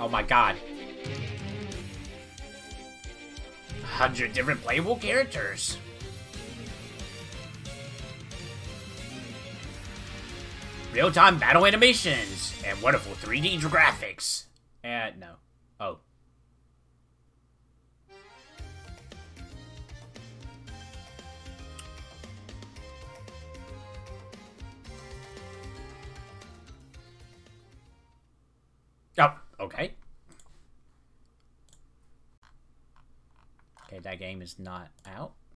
Oh my god. 100 different playable characters. Real-time battle animations and wonderful 3D graphics. And no. Oh. Oh, okay. Okay, that game is not out.